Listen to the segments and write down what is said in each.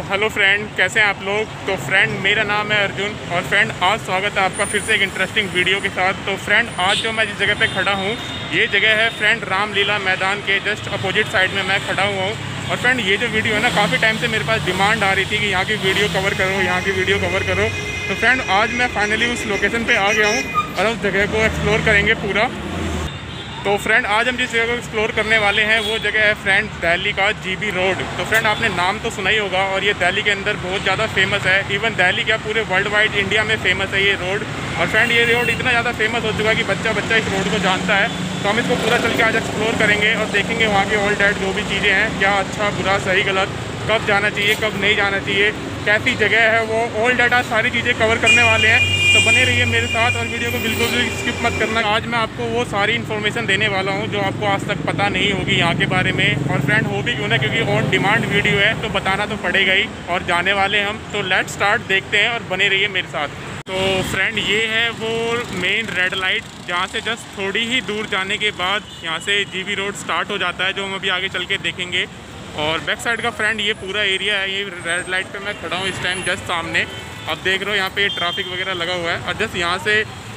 Hello friend, कैसे हैं आप लोग। तो फ्रेंड, मेरा नाम है अर्जुन और फ्रेंड आज स्वागत है आपका फिर से एक इंटरेस्टिंग वीडियो के साथ। तो फ्रेंड, आज जो मैं जिस जगह पे खड़ा हूँ ये जगह है फ्रेंड रामलीला मैदान के जस्ट अपोजिट साइड में मैं खड़ा हुआ हूँ। और फ्रेंड, ये जो वीडियो है ना, काफ़ी टाइम से मेरे पास डिमांड आ रही थी कि यहाँ की वीडियो कवर करो, यहाँ की वीडियो कवर करो। तो फ्रेंड, आज मैं फाइनली उस लोकेशन पर आ गया हूँ और उस जगह को एक्सप्लोर करेंगे पूरा। तो फ्रेंड, आज हम जिस जगह को एक्सप्लोर करने वाले हैं वो जगह है फ्रेंड दिल्ली का जीबी रोड। तो फ्रेंड, आपने नाम तो सुना ही होगा और ये दिल्ली के अंदर बहुत ज़्यादा फेमस है। इवन दिल्ली क्या, पूरे वर्ल्ड वाइड इंडिया में फेमस है ये रोड। और फ्रेंड, ये रोड इतना ज़्यादा फेमस हो चुका है कि बच्चा बच्चा इस रोड को जानता है। तो हम इसको पूरा चल के आज एक्सप्लोर करेंगे और देखेंगे वहाँ के ओल्ड डेट जो भी चीज़ें हैं, क्या अच्छा बुरा सही गलत, कब जाना चाहिए कब नहीं जाना चाहिए, कैसी जगह है वो, ओल्ड डेट, आज सारी चीज़ें कवर करने वाले हैं। तो बने रहिए मेरे साथ और वीडियो को बिल्कुल भी स्किप मत करना। आज मैं आपको वो सारी इन्फॉर्मेशन देने वाला हूँ जो आपको आज तक पता नहीं होगी यहाँ के बारे में। और फ्रेंड, हो भी क्यों ना, क्योंकि ऑन डिमांड वीडियो है तो बताना तो पड़ेगा ही। और जाने वाले हम, तो लेट स्टार्ट, देखते हैं और बने रहिए मेरे साथ। तो फ्रेंड, ये है वो मेन रेड लाइट जहाँ से जस्ट थोड़ी ही दूर जाने के बाद यहाँ से जीबी रोड स्टार्ट हो जाता है, जो हम अभी आगे चल के देखेंगे। और बैक साइड का फ्रेंड ये पूरा एरिया है। ये रेड लाइट पे मैं खड़ा हूँ इस टाइम जस्ट सामने। अब देख रहे हो यहाँ पे ट्रैफिक वगैरह लगा हुआ है। और जस्ट यहाँ से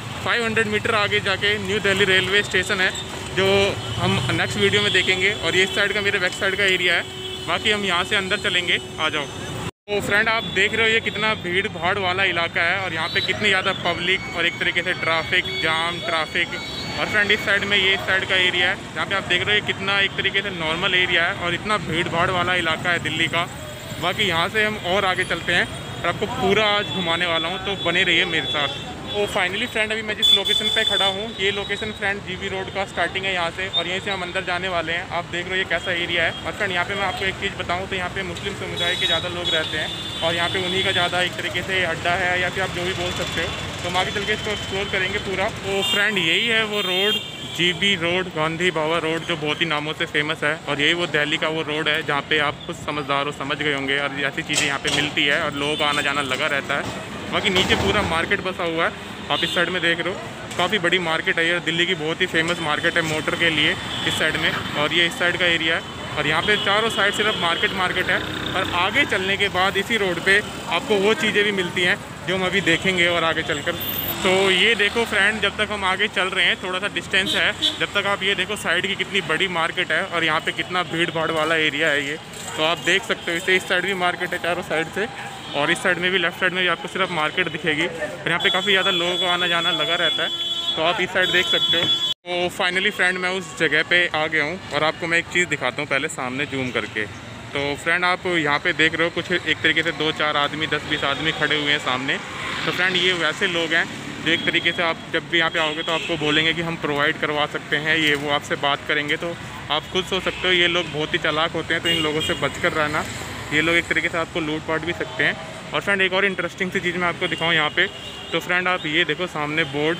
500 मीटर आगे जाके न्यू दिल्ली रेलवे स्टेशन है, जो हम नेक्स्ट वीडियो में देखेंगे। और ये इस साइड का मेरे बैक साइड का एरिया है। बाकी हम यहाँ से अंदर चलेंगे, आ जाओ। तो फ्रेंड, आप देख रहे हो ये कितना भीड़ भाड़ वाला इलाका है और यहाँ पे कितनी ज़्यादा पब्लिक और एक तरीके से ट्रैफिक जाम ट्रैफिक। और फ्रेंड, इस साइड में, ये इस साइड का एरिया है जहाँ पे आप देख रहे हो ये कितना एक तरीके से नॉर्मल एरिया है और इतना भीड़ भाड़ वाला इलाका है दिल्ली का। बाकी यहाँ से हम और आगे चलते हैं और आपको पूरा आज घुमाने वाला हूँ, तो बने रहिए मेरे साथ। तो फाइनली फ्रेंड, अभी मैं जिस लोकेशन पे खड़ा हूँ ये लोकेशन फ्रेंड जीबी रोड का स्टार्टिंग है यहाँ से, और यहीं से हम अंदर जाने वाले हैं। आप देख रहे हो ये कैसा एरिया है। और फ्रेंड, यहाँ पे मैं आपको एक चीज़ बताऊँ तो यहाँ पे मुस्लिम समुदाय के ज़्यादा लोग रहते हैं और यहाँ पे उन्हीं का ज़्यादा एक तरीके से अड्डा है, या फिर आप जो भी बोल सकते हो। तो हम आगे चल के इसको एक्सप्लोर करेंगे पूरा। तो फ्रेंड, यही है वो road, GB road, Gandhi Baba road, जो बहुत ही नामों से फेमस है। और यही वो दिल्ली का वो रोड है जहाँ पे आप खुद समझदार हो, समझ गए होंगे। और ऐसी चीज़ें यहाँ पे मिलती है और लोगों का आना जाना लगा रहता है। बाकी नीचे पूरा मार्केट बसा हुआ है, आप इस साइड में देख रहे हो, काफ़ी बड़ी मार्केट है ये। दिल्ली की बहुत ही फेमस मार्केट है मोटर के लिए इस साइड में। और ये इस साइड का एरिया है और यहाँ पे चारों साइड सिर्फ मार्केट है। और आगे चलने के बाद इसी रोड पे आपको वो चीज़ें भी मिलती हैं जो हम अभी देखेंगे और आगे चलकर। तो ये देखो फ्रेंड, जब तक हम आगे चल रहे हैं, थोड़ा सा डिस्टेंस है, जब तक आप ये देखो साइड की कितनी बड़ी मार्केट है और यहाँ पे कितना भीड़ भाड़ वाला एरिया है ये। तो आप देख सकते हो, इसे इस साइड भी मार्केट है चारों साइड से, और इस साइड में भी, लेफ्ट साइड में भी आपको सिर्फ मार्केट दिखेगी। और यहाँ पे काफ़ी ज़्यादा लोगों का आना जाना लगा रहता है, तो आप इस साइड देख सकते हो। तो फाइनली फ्रेंड, मैं उस जगह पे आ गया हूँ और आपको मैं एक चीज़ दिखाता हूँ पहले सामने जूम करके। तो फ्रेंड, आप यहाँ पे देख रहे हो कुछ एक तरीके से 2-4 आदमी, 10-20 आदमी खड़े हुए हैं सामने। तो फ्रेंड, ये वैसे लोग हैं जो एक तरीके से, आप जब भी यहाँ पे आओगे तो आपको बोलेंगे कि हम प्रोवाइड करवा सकते हैं ये वो, आपसे बात करेंगे। तो आप खुद सोच सकते हो ये लोग बहुत ही चालाक होते हैं, तो इन लोगों से बच कर रहना। ये लोग एक तरीके से आपको लूट पाट भी सकते हैं। और फ्रेंड, एक और इंटरेस्टिंग सी चीज़ मैं आपको दिखाऊँ यहाँ पे। तो फ्रेंड, आप ये देखो सामने बोर्ड,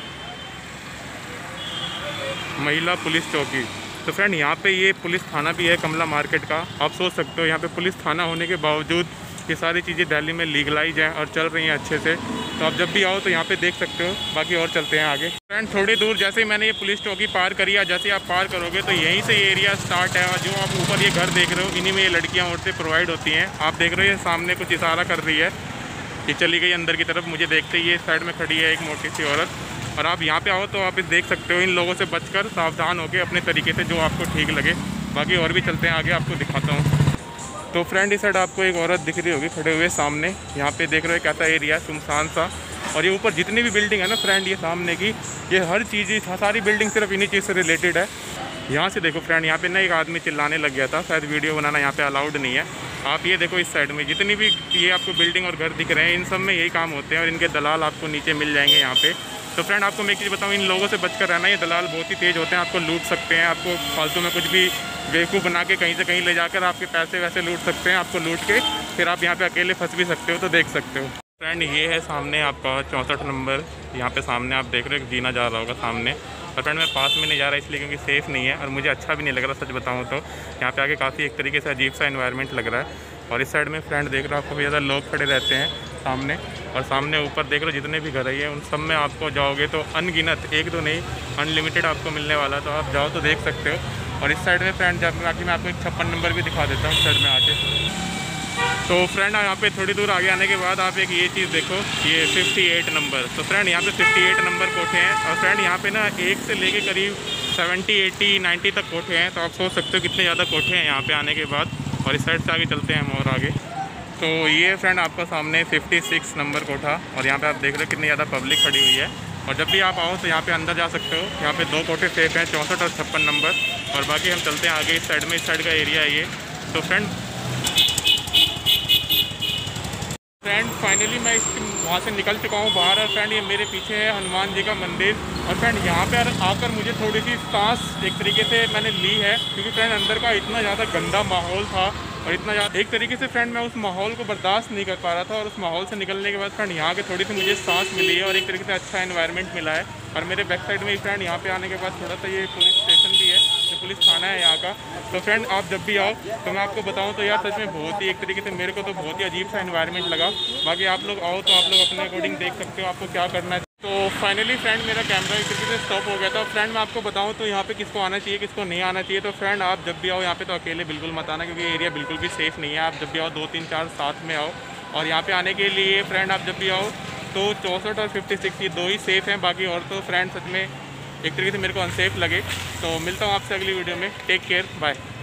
महिला पुलिस चौकी। तो फ्रेंड, यहाँ पे ये पुलिस थाना भी है कमला मार्केट का। आप सोच सकते हो यहाँ पे पुलिस थाना होने के बावजूद ये सारी चीज़ें दिल्ली में लीगलाइज हैं और चल रही हैं अच्छे से। तो आप जब भी आओ तो यहाँ पे देख सकते हो। बाकी और चलते हैं आगे। फ्रेंड, थोड़ी दूर जैसे ही मैंने ये पुलिस चौकी पार करी, या जैसे आप पार करोगे तो यहीं से ये एरिया स्टार्ट है। और जो आप ऊपर ये घर देख रहे हो, इन्हीं में ये लड़कियाँ औरतें प्रोवाइड होती हैं। आप देख रहे हो ये सामने कुछ इशारा कर रही है, ये चली गई अंदर की तरफ। मुझे देखते ही ये साइड में खड़ी है एक मोटी सी औरत। और आप यहाँ पे आओ तो आप देख सकते हो, इन लोगों से बचकर सावधान होकर अपने तरीके से जो आपको ठीक लगे। बाकी और भी चलते हैं आगे, आपको दिखाता हूँ। तो फ्रेंड, इस साइड आपको एक औरत दिख रही होगी खड़े हुए सामने। यहाँ पे देख रहे हो कैसा एरिया, सुनसान सा। और ये ऊपर जितनी भी बिल्डिंग है ना फ्रेंड, ये सामने की, ये हर चीज़, सारी बिल्डिंग सिर्फ इन्हीं चीज़ से रिलेटेड है। यहाँ से देखो फ्रेंड, यहाँ पे ना एक आदमी चिल्लाने लग गया था, शायद वीडियो बनाना यहाँ पे अलाउड नहीं है। आप ये देखो इस साइड में जितनी भी ये आपको बिल्डिंग और घर दिख रहे हैं, इन सब में यही काम होते हैं और इनके दलाल आपको नीचे मिल जाएंगे यहाँ पे। तो फ्रेंड, आपको मैं एक चीज़ बताऊँ, इन लोगों से बचकर रहना। ये दलाल बहुत ही तेज़ होते हैं, आपको लूट सकते हैं। आपको फालतू में कुछ भी बेवकूफ़ बना के कहीं से कहीं ले जाकर आपके पैसे वैसे लूट सकते हैं। आपको लूट के फिर आप यहाँ पे अकेले फंस भी सकते हो। तो देख सकते हो फ्रेंड, ये है सामने आपका 64 नंबर। यहाँ पे सामने आप देख रहे हो एक जीना जा रहा होगा सामने। और फ्रेंड, मैं पास में नहीं जा रहा इसलिए क्योंकि सेफ़ नहीं है और मुझे अच्छा भी नहीं लग रहा, सच बताऊँ तो। यहाँ पे आके काफ़ी एक तरीके से अजीब सा एनवायरनमेंट लग रहा है। और इस साइड में फ्रेंड देख रहे हो, आपको भी ज़्यादा लोग खड़े रहते हैं सामने। और सामने ऊपर देख रहे हो जितने भी घर है उन सब में आपको जाओगे तो अनगिनत, एक दो नहीं, अनलिमिटेड आपको मिलने वाला। तो आप जाओ तो देख सकते हो। और इस साइड में फ्रेंड, जब बाकी मैं आपको एक 56 नंबर भी दिखा देता हूँ इस साइड में आके। तो फ्रेंड यहाँ पे थोड़ी दूर आगे आने के बाद आप एक ये चीज़ देखो, ये 58 नंबर। तो फ्रेंड यहाँ पे 58 नंबर कोठे हैं। और फ्रेंड यहाँ पे ना 1 से लेके करीब 70, 80, 90 तक कोठे हैं। तो आप सोच सकते हो कितने ज़्यादा कोठे हैं यहाँ पे आने के बाद। और इस साइड से आगे चलते हैं हम और आगे। तो ये फ्रेंड आपका सामने 56 नंबर कोठा, और यहाँ पे आप देख रहे हो कितनी ज़्यादा पब्लिक खड़ी हुई है। और जब भी आप आओ तो यहाँ पे अंदर जा सकते हो। यहाँ पे 2 कोठे सेफ हैं, 64 और 56 नंबर। और बाकी हम चलते हैं आगे इस साइड में, इस साइड का एरिया है ये। तो फ्रेंड फाइनली मैं वहाँ से निकल चुका हूँ बाहर। और फ्रेंड ये मेरे पीछे है हनुमान जी का मंदिर। और फ्रेंड यहाँ पे आकर मुझे थोड़ी सी सांस एक तरीके से मैंने ली है, क्योंकि फ्रेंड अंदर का इतना ज़्यादा गंदा माहौल था और इतना ज़्यादा एक तरीके से फ्रेंड मैं उस माहौल को बर्दाश्त नहीं कर पा रहा था। और उस माहौल से निकलने के बाद फ्रेंड यहाँ के थोड़ी सी मुझे सांस मिली है और एक तरीके से अच्छा एनवायरनमेंट मिला है। और मेरे बैक साइड में फ्रेंड यहाँ पे आने के बाद थोड़ा सा ये पुलिस स्टेशन भी है, जो पुलिस थाना है यहाँ का। तो फ्रेंड आप जब भी आओ तो मैं आपको बताऊँ तो यार सच में बहुत ही एक तरीके से मेरे को तो बहुत ही अजीब सा एनवायरनमेंट लगा। बाकी आप लोग आओ तो आप लोग अपने अकॉर्डिंग देख सकते हो आपको क्या करना है। तो फाइनली फ्रेंड मेरा कैमरा एक तरीके से स्टॉप हो गया था। फ्रेंड मैं आपको बताऊं तो यहाँ पे किसको आना चाहिए किसको नहीं आना चाहिए। तो फ्रेंड आप जब भी आओ यहाँ पे तो अकेले बिल्कुल मत आना, क्योंकि एरिया बिल्कुल भी सेफ़ नहीं है। आप जब भी आओ 2, 3, 4 साथ में आओ। और यहाँ पे आने के लिए फ्रेंड आप जब भी आओ तो 64 और 56 ये 2 ही सेफ़ हैं। बाकी और तो फ्रेंड सच में एक तरीके से मेरे को अनसेफ लगे। तो मिलता हूँ आपसे अगली वीडियो में। Take care, bye.